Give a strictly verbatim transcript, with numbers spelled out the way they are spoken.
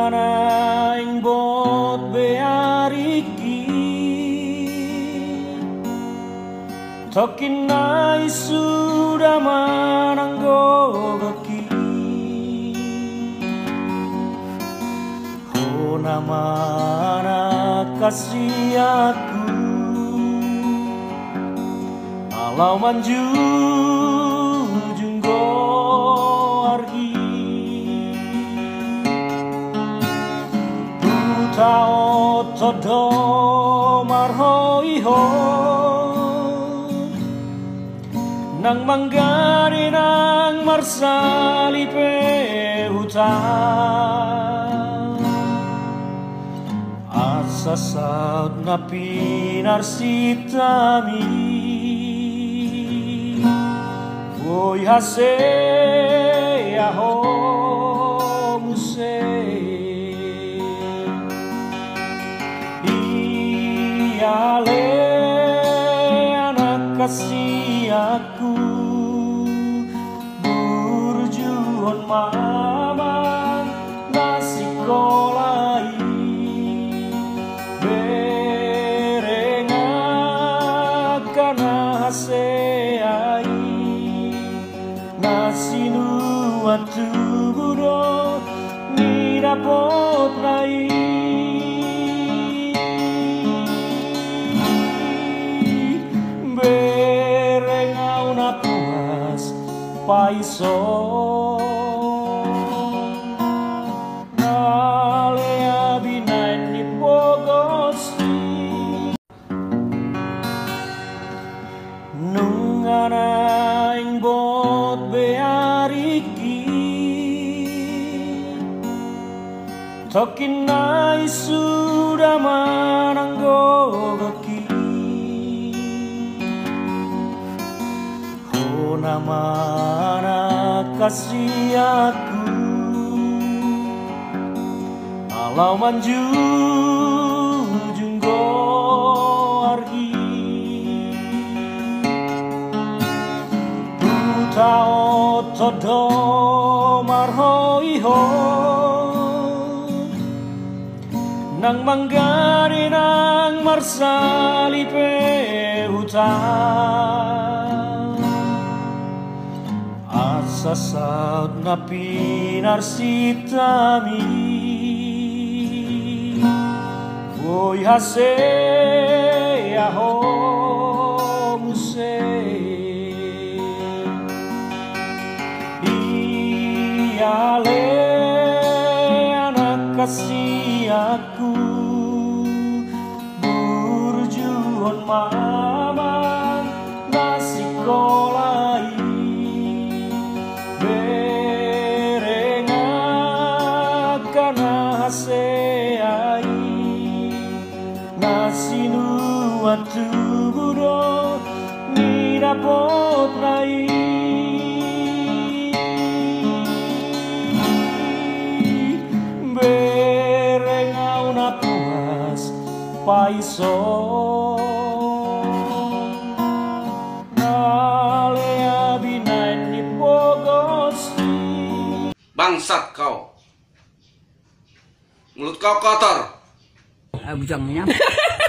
mana ing bot beariki tokinai sudah mananggogoki hona mana kasih aku alau manju junggo argi tao todo marhoiho nang manggari nang marsali pe hutan asa saut na pinarsitami Oi hase aho muse Iale anak kasih aku burjuhon mama nasi kolai berengakan hase ai Nasinu atu buro ni dapat rai berengau na puas paiso nalea binai ni pogosti nungana ing bot beariki tokinai sudah mananggogoki hona mana kasih aku alau manju junggo argi tao todo marhoiho nang manggari nang marsali pe hutan asa saut na pinarsitami Oi hase aho muse Iale anak kasih aku burjuhon mama nasi kolai berengakan hase ai nasinu atu buro ni dapat rai berengau na puas paiso nalea binai ni pogosti bangsat kau mulut kau kotor bujangnya